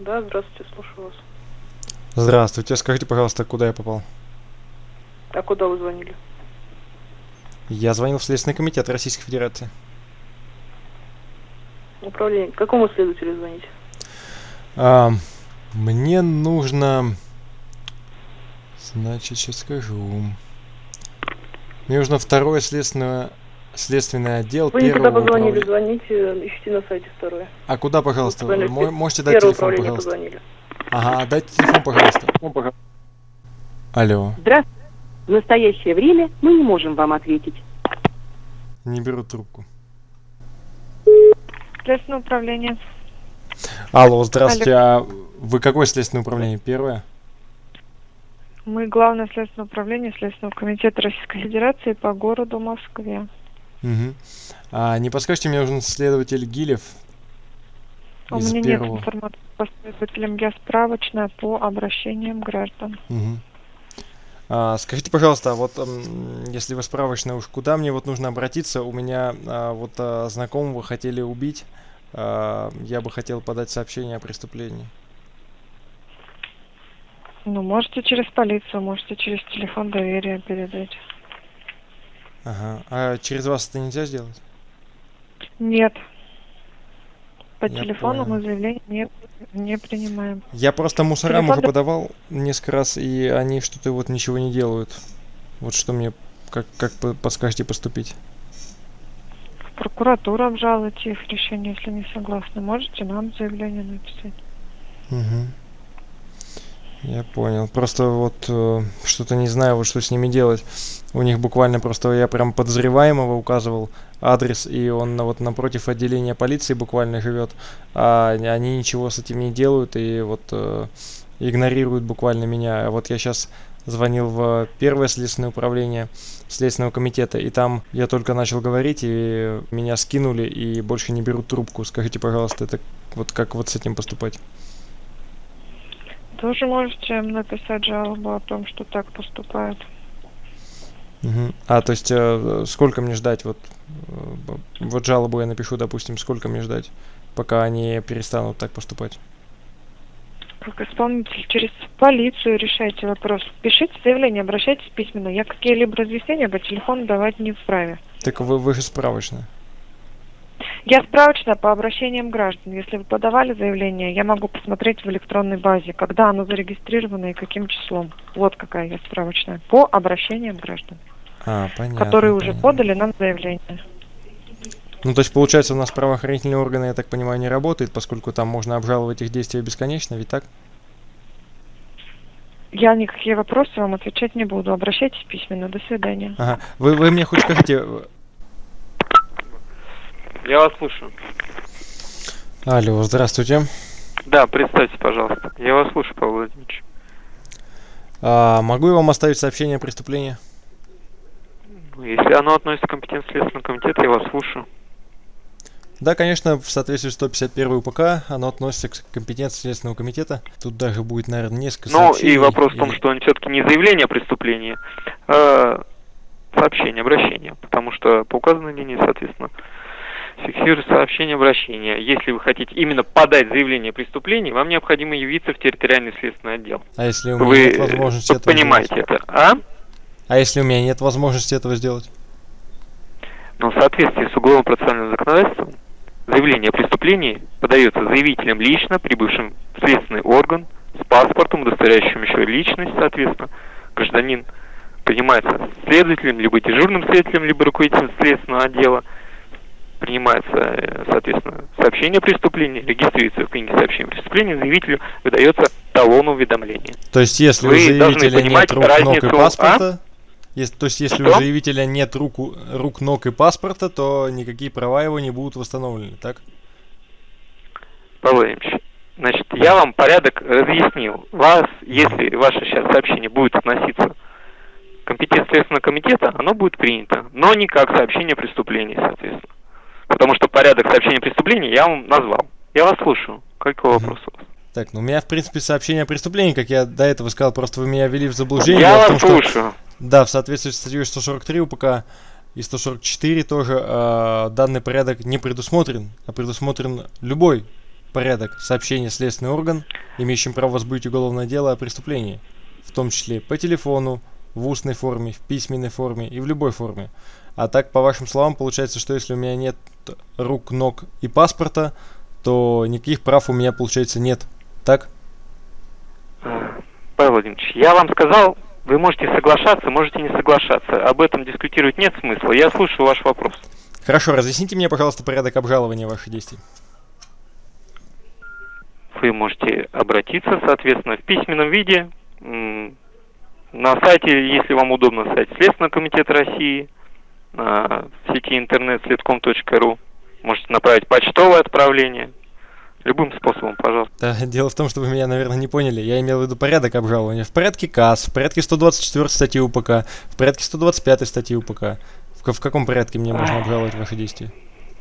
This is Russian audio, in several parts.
Да, здравствуйте, слушаю вас. Здравствуйте, скажите, пожалуйста, куда я попал? А куда вы звонили? Я звонил в Следственный комитет Российской Федерации. Управление. К какому следователю звоните? А, Мне нужно... Значит, сейчас скажу. Мне нужно второе следственный отдел, Вы не туда первого позвонили, управления. звоните, ищите на сайте второе. А куда, Вы пожалуйста? позвонили Можете дать первое телефон, управление пожалуйста? позвонили. Ага, дайте телефон, пожалуйста. Алло, Здравствуйте. В настоящее время мы не можем вам ответить. не берут трубку. Следственное управление. Алло, здравствуйте, а вы какое следственное управление? Первое? Мы главное следственное управление Следственного комитета Российской Федерации по городу Москве. Угу. А не подскажете, мне нужен следователь Гилев У из меня первого. нет информации по следователям, я справочная по обращениям граждан. Угу. Скажите, пожалуйста, вот если вы справочная, уж куда мне вот нужно обратиться? У меня знакомого хотели убить. Я бы хотел подать сообщение о преступлении. Ну, можете через полицию, можете через телефон доверия передать. Ага. А через вас это нельзя сделать? Нет. По Я телефону понял. мы заявление не принимаем. Я просто мусорам Телефон уже подавал несколько раз, и они что-то вот ничего не делают. Вот что мне, как подскажете поступить? в прокуратуру обжалуйте их решение, если не согласны. Можете нам заявление написать. Угу. Я понял. Просто вот что-то не знаю, вот что с ними делать. У них буквально просто я прям подозреваемого указывал адрес, и он вот напротив отделения полиции буквально живет, а они ничего с этим не делают и вот игнорируют буквально меня. А вот я сейчас звонил в первое следственное управление Следственного комитета, и там я только начал говорить, и меня скинули, и больше не берут трубку. Скажите, пожалуйста, это вот как вот с этим поступать? Тоже можете им написать жалобу о том, что так поступают. Угу. То есть сколько мне ждать? Вот жалобу я напишу, допустим, сколько мне ждать, пока они перестанут так поступать? Как исполнитель через полицию решайте вопрос. Пишите заявление, обращайтесь письменно. Я какие-либо разъяснения по телефону давать не вправе. Так вы же справочная. Я справочная по обращениям граждан. Если вы подавали заявление, я могу посмотреть в электронной базе, когда оно зарегистрировано и каким числом. Вот какая я справочная. По обращениям граждан, Понятно. которые уже Понятно. подали нам заявление. Ну, то есть, получается, у нас правоохранительные органы, я так понимаю, не работают, поскольку там можно обжаловать их действия бесконечно, ведь так? Я никакие вопросы вам отвечать не буду. Обращайтесь письменно. До свидания. Ага. Вы мне хоть скажите... Я вас слушаю. Алло, здравствуйте. Да, представьте, пожалуйста. Я вас слушаю, Павел Владимирович. Могу я вам оставить сообщение о преступлении? Если оно относится к компетенции Следственного комитета, я вас слушаю. Да, конечно, в соответствии с 151 УПК оно относится к компетенции Следственного комитета. Тут даже будет, наверное, несколько сообщений. И вопрос в том, что все-таки не заявление о преступлении, а сообщение, обращение. Потому что по указанной линии, соответственно, фиксируется сообщение, обращение. Если вы хотите именно подать заявление о преступлении, вам необходимо явиться в территориальный следственный отдел. А если у меня нет возможности этого понимаете сделать? это, А если у меня нет возможности этого сделать? Но в соответствии с уголовно-процессуальным законодательством, заявление о преступлении подается заявителем лично, прибывшим в следственный орган, с паспортом, удостоверяющим еще личность, соответственно. Гражданин принимается следователем, либо дежурным следователем, либо руководителем следственного отдела. Принимается, соответственно, сообщение о преступлении, регистрируется в книге сообщений о преступлении, заявителю выдается талон уведомления. То есть, если у заявителя нет рук, ног и паспорта... Если у заявителя нет рук, ног и паспорта, то никакие права его не будут восстановлены, так? Павел Владимирович, значит, я вам порядок разъяснил. Если ваше сейчас сообщение будет относиться к компетенции Следственного комитета, оно будет принято, но не как сообщение о преступлении, соответственно. Потому что порядок сообщения о преступлении я вам назвал. Я вас слушаю. Какой вопрос у вас? Так, у меня, в принципе, сообщение о преступлении, как я до этого сказал, просто вы меня ввели в заблуждение. Я вас слушаю. Да, в соответствии с статьей 143 УПК и 144 тоже данный порядок не предусмотрен, а предусмотрен любой порядок сообщения в следственный орган, имеющим право возбудить уголовное дело о преступлении, в том числе по телефону, в устной форме, в письменной форме и в любой форме. А так, по вашим словам, получается, что если у меня нет рук, ног и паспорта, то никаких прав у меня, получается, нет. Так? Павел Владимирович, я вам сказал, вы можете соглашаться, можете не соглашаться. Об этом дискутировать нет смысла. Я слушаю ваш вопрос. Хорошо, разъясните мне, пожалуйста, порядок обжалования ваших действий. Вы можете обратиться, соответственно, в письменном виде на сайте, если вам удобно, сайт Следственного комитета России, в сети интернет следком.ру. Можете направить почтовое отправление. Любым способом, пожалуйста. Да, дело в том, что вы меня, наверное, не поняли. Я имел в виду порядок обжалования. В порядке КАС, в порядке 124 статьи УПК, в порядке 125 статьи УПК. В каком порядке мне можно обжаловать ваши действия?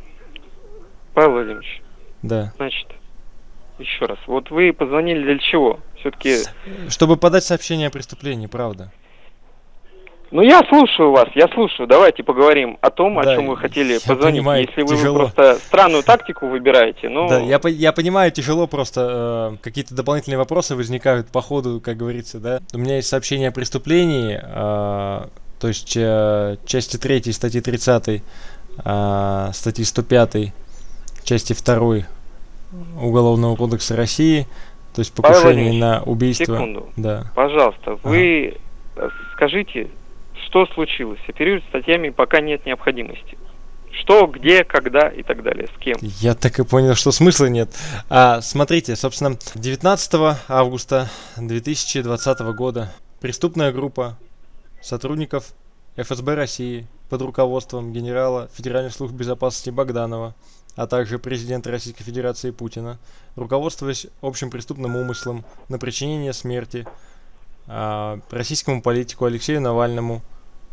Павел Владимирович, Да. значит, еще раз. Вот вы позвонили для чего? Все-таки... Чтобы подать сообщение о преступлении, правда. Ну, я слушаю вас, я слушаю. Давайте поговорим о том, Да, о чем вы хотели я позвонить. понимаю, Если вы тяжело. просто странную тактику выбираете, ну... Да, я понимаю, тяжело просто, какие-то дополнительные вопросы возникают по ходу, как говорится, да. У меня есть сообщение о преступлении, то есть части 3 статьи 30, статьи 105, части 2 Уголовного кодекса России, то есть Павел покушение Владимирович, на убийство. секунду. Да. Пожалуйста, вы скажите, что случилось? Оперировать статьями пока нет необходимости. Что, где, когда и так далее, с кем? Я так и понял, что смысла нет. Смотрите, собственно, 19 августа 2020 года преступная группа сотрудников ФСБ России под руководством генерала Федеральной службы безопасности Богданова, а также президента Российской Федерации Путина, руководствуясь общим преступным умыслом на причинение смерти российскому политику Алексею Навальному,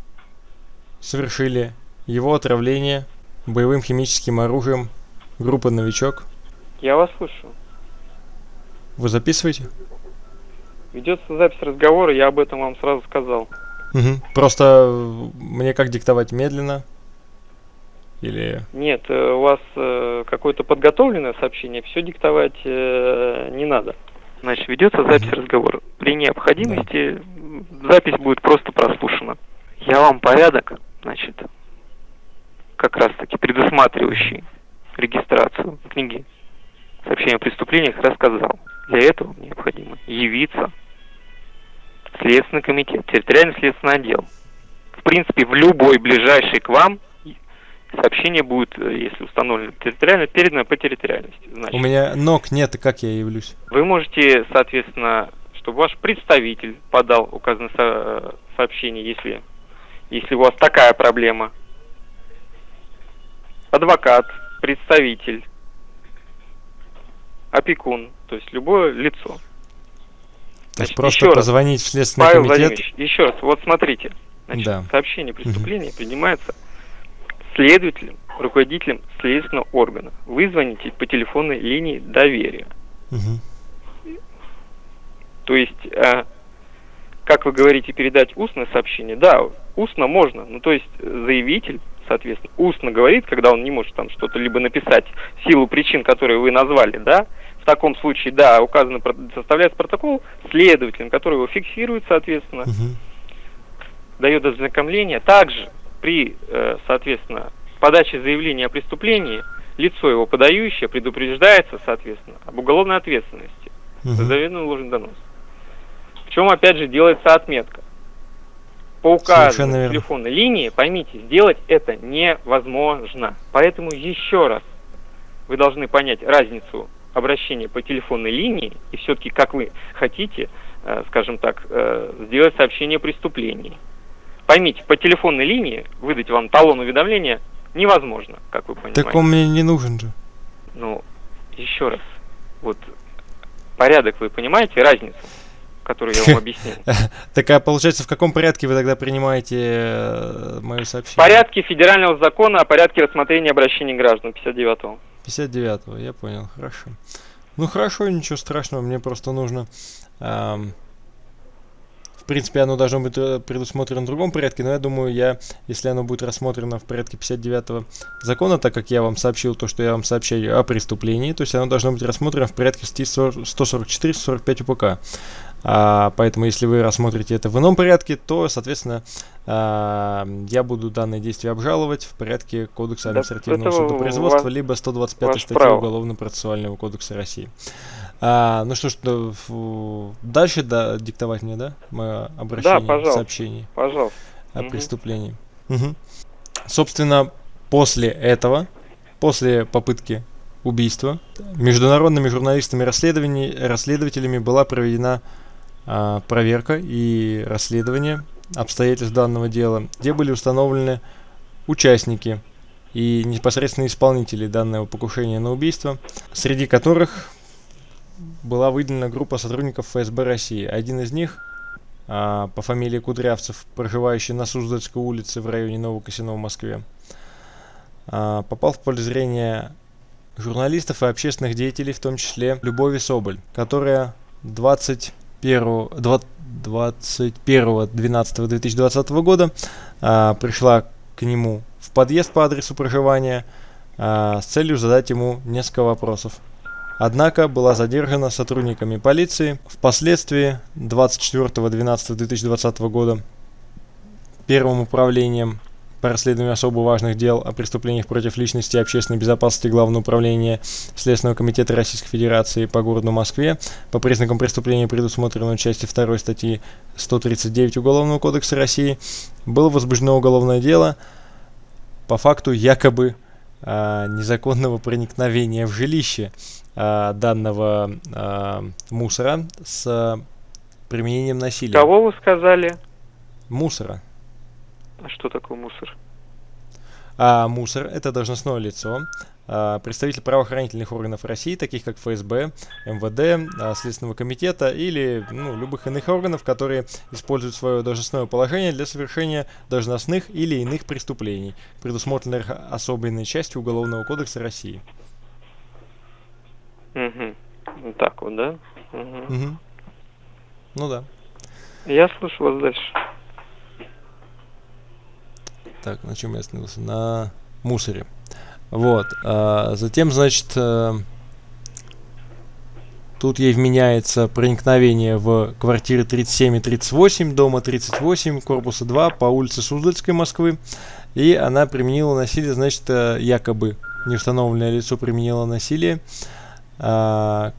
совершили его отравление боевым химическим оружием группы «Новичок». Я вас слышу. Вы записываете? Ведется запись разговора, я об этом вам сразу сказал. Угу. Просто мне как диктовать, медленно? Или... Нет, у вас какое-то подготовленное сообщение, все диктовать не надо. Значит, ведется запись разговора. При необходимости запись будет просто прослушана. Я вам порядок, значит, как раз таки предусматривающий регистрацию книги сообщения о преступлениях рассказал. Для этого необходимо явиться в Следственный комитет, территориальный следственный отдел. В принципе, в любой ближайший к вам сообщение будет, если установлено территориально, передано по территориальности. Значит, у меня ног нет, и как я явлюсь? вы можете, соответственно, чтобы ваш представитель подал указанное сообщение, если у вас такая проблема. Адвокат, представитель, опекун, то есть любое лицо. То есть Значит, просто позвонить в Следственный Павел комитет? Владимирович, еще раз, вот смотрите. Значит, Да. сообщение преступления принимается следователем, руководителем следственного органа. Вы звоните по телефонной линии доверия. Угу. То есть, как вы говорите, передать устное сообщение? Да, устно можно. Ну, то есть, заявитель, соответственно, устно говорит, когда он не может там что-то либо написать в силу причин, которые вы назвали, да, в таком случае, да, указано, составляется протокол следователем, который его фиксирует, соответственно, дает ознакомление. Также при, соответственно, подаче заявления о преступлении лицо его подающее предупреждается, соответственно, об уголовной ответственности за заведомый ложный донос. В чем, опять же, делается отметка. По указанной телефонной линии, поймите, сделать это невозможно. Поэтому еще раз вы должны понять разницу обращения по телефонной линии и все-таки, как вы хотите, скажем так, сделать сообщение о преступлении. Поймите, по телефонной линии выдать вам талон уведомления невозможно, как вы понимаете. Так он мне не нужен же. Ну, еще раз. Вот порядок, вы понимаете разницу, которую я вам объяснил? Так, а получается, в каком порядке вы тогда принимаете мое сообщение? В порядке федерального закона о порядке рассмотрения обращений граждан, 59-го. 59-го, я понял, хорошо. Ну хорошо, ничего страшного, мне просто нужно в принципе, оно должно быть предусмотрено в другом порядке, но я думаю, если оно будет рассмотрено в порядке 59-го закона, так как я вам сообщил то, что я вам сообщаю о преступлении, то есть оно должно быть рассмотрено в порядке статьи 144-145 УПК. Поэтому, если вы рассмотрите это в ином порядке, то, соответственно, я буду данное действие обжаловать в порядке Кодекса административного судопроизводства, либо 125 статьи Уголовно-процессуального кодекса России. Ну что ж, дальше диктовать мне, да, мое обращение, сообщение о преступлении. Собственно, после этого, после попытки убийства, международными журналистами-расследователями была проведена проверка и расследование обстоятельств данного дела, где были установлены участники и непосредственно исполнители данного покушения на убийство, среди которых была выделена группа сотрудников ФСБ России. Один из них, по фамилии Кудрявцев, проживающий на Суздальской улице в районе Нового Косино в Москве, попал в поле зрения журналистов и общественных деятелей, в том числе Любови Соболь, которая 21.12.2020 года пришла к нему в подъезд по адресу проживания с целью задать ему несколько вопросов. Однако была задержана сотрудниками полиции. Впоследствии 24.12.2020 года Первым управлением по расследованию особо важных дел о преступлениях против личности и общественной безопасности Главного управления Следственного комитета Российской Федерации по городу Москве по признакам преступления, предусмотренного в части 2 статьи 139 Уголовного кодекса России, было возбуждено уголовное дело по факту якобы незаконного проникновения в жилище данного мусора с применением насилия. Кого вы сказали? Мусора. А что такое мусор? Мусор — это должностное лицо, представитель правоохранительных органов России, таких как ФСБ, МВД, Следственного комитета или любых иных органов, которые используют свое должностное положение для совершения должностных или иных преступлений, предусмотренных особенной частью Уголовного кодекса России. Угу. Вот так вот, да? Угу. Угу. Ну да. Я слышу вас дальше. Так, на чем я остановился? На мусоре. Вот. Затем, значит, тут ей вменяется проникновение в квартиры 37 и 38, дома 38, корпуса 2 по улице Суздальской Москвы. И она применила насилие, значит, якобы неустановленное лицо применило насилие к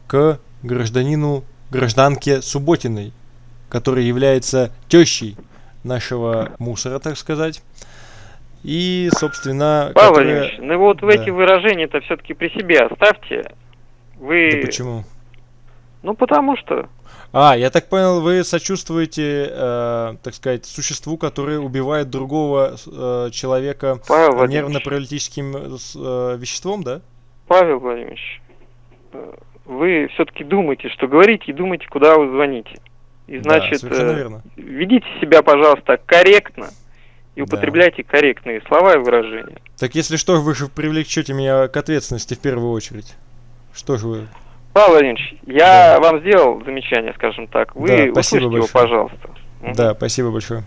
гражданке Субботиной, которая является тещей нашего мусора, так сказать. И, собственно... Павел Владимирович, в эти выражения-то все-таки при себе оставьте. Вы... Да почему? Потому что... Я так понял, вы сочувствуете, так сказать, существу, которое убивает другого человека нервно-паралитическим веществом, да? Павел Владимирович, вы все-таки думаете, что говорите, и думаете, куда вы звоните. И значит, ведите себя, пожалуйста, корректно и употребляйте корректные слова и выражения. Так если что, вы же привлечете меня к ответственности в первую очередь. Что же вы... Павел Владимирович, я вам сделал замечание, скажем так. Вы услышите его, пожалуйста. Да, спасибо большое.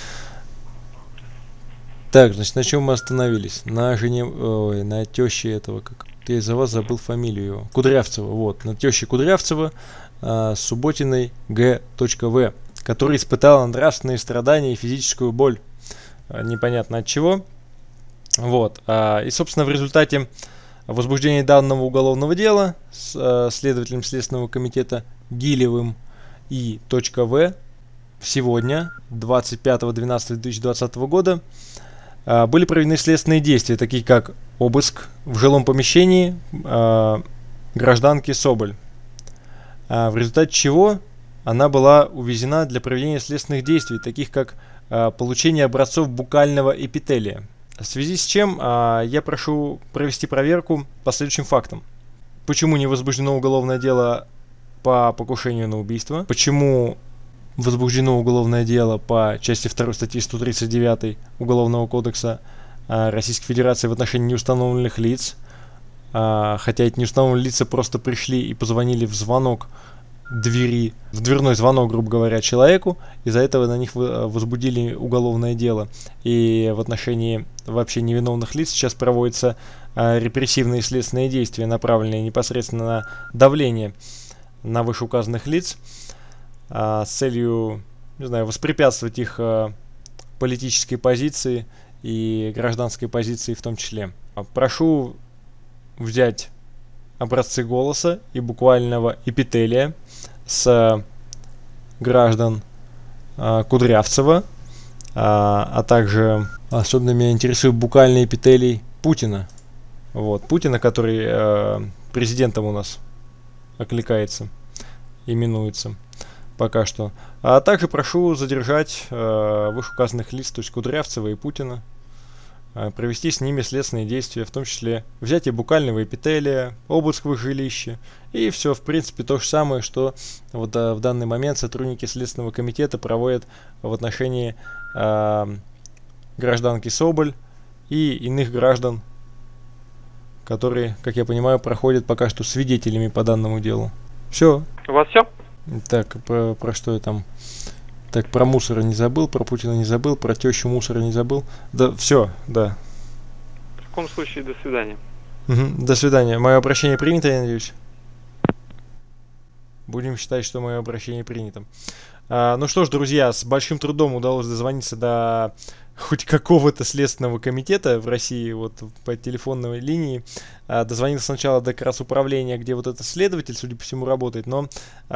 Так, значит, на чем мы остановились? На жене... на теще этого, как... Я из-за вас забыл фамилию его. Кудрявцева, вот. На теще Кудрявцева Субботиной Г.В., который испытала нравственные страдания и физическую боль. Непонятно от чего. Вот. И, собственно, в результате возбуждения данного уголовного дела с следователем Следственного комитета Гилевым и .В. сегодня, 25.12.2020 года, были проведены следственные действия, такие как обыск в жилом помещении гражданки Соболь, в результате чего она была увезена для проведения следственных действий, таких как получение образцов букального эпителия. В связи с чем я прошу провести проверку по следующим фактам. Почему не возбуждено уголовное дело по покушению на убийство? Почему возбуждено уголовное дело по части 2 статьи 139 Уголовного кодекса Российской Федерации в отношении неустановленных лиц? Хотя эти неустановленные лица просто пришли и позвонили в звонок двери, в дверной звонок, грубо говоря, человеку. Из-за этого на них возбудили уголовное дело. И в отношении вообще невиновных лиц сейчас проводятся репрессивные следственные действия, направленные непосредственно на давление на вышеуказанных лиц с целью, не знаю, воспрепятствовать их политической позиции и гражданской позиции в том числе. Прошу взять образцы голоса и буквального эпителия с граждан Кудрявцева, а также особенно меня интересует буквальный эпителий Путина. Вот, Путина, который президентом у нас окликается, именуется пока что. А также прошу задержать вышеуказанных лиц, то есть Кудрявцева и Путина, провести с ними следственные действия, в том числе взятие буквального эпителия, обыск в их жилище и все, в принципе, то же самое, что вот в данный момент сотрудники Следственного комитета проводят в отношении гражданки Соболь и иных граждан, которые, как я понимаю, проходят пока что свидетелями по данному делу. Все. У вас все? Так, про что я там... Так, про мусора не забыл, про Путина не забыл, про тещу мусора не забыл. Да, все, да. В таком случае, до свидания. Угу, до свидания. Мое обращение принято, я надеюсь? Будем считать, что мое обращение принято. Ну что ж, друзья, с большим трудом удалось дозвониться до хоть какого-то следственного комитета в России, вот по телефонной линии. Дозвонился сначала до как раз управления, где вот этот следователь, судя по всему, работает, но...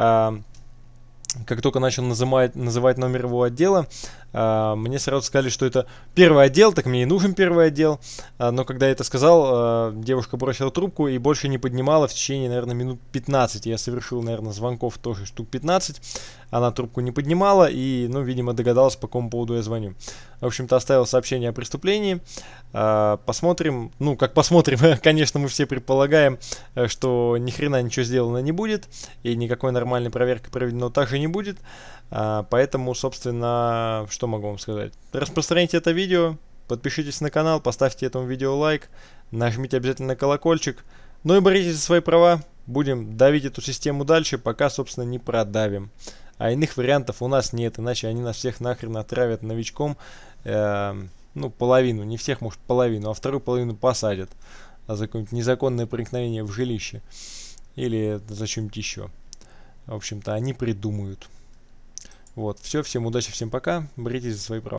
Как только начал называть номер его отдела, мне сразу сказали, что это первый отдел, так мне и нужен первый отдел. Но когда я это сказал, девушка бросила трубку и больше не поднимала в течение, наверное, минут 15. Я совершил, наверное, звонков тоже штук 15. Она трубку не поднимала и, ну, видимо, догадалась, по какому поводу я звоню. В общем-то, оставил сообщение о преступлении. Посмотрим. Ну, как посмотрим, конечно, мы все предполагаем, что ни хрена ничего сделано не будет. И никакой нормальной проверки проведено также не будет. Поэтому, собственно, что могу вам сказать? Распространите это видео, подпишитесь на канал, поставьте этому видео лайк, нажмите обязательно на колокольчик. Ну и боритесь за свои права. Будем давить эту систему дальше, пока, собственно, не продавим. А иных вариантов у нас нет, иначе они нас всех нахрен отравят новичком. Ну, половину, не всех, может, половину, а вторую половину посадят за какое-нибудь незаконное проникновение в жилище. Или за что-нибудь еще. В общем-то, они придумают. Вот, все, всем удачи, всем пока, боритесь за свои права.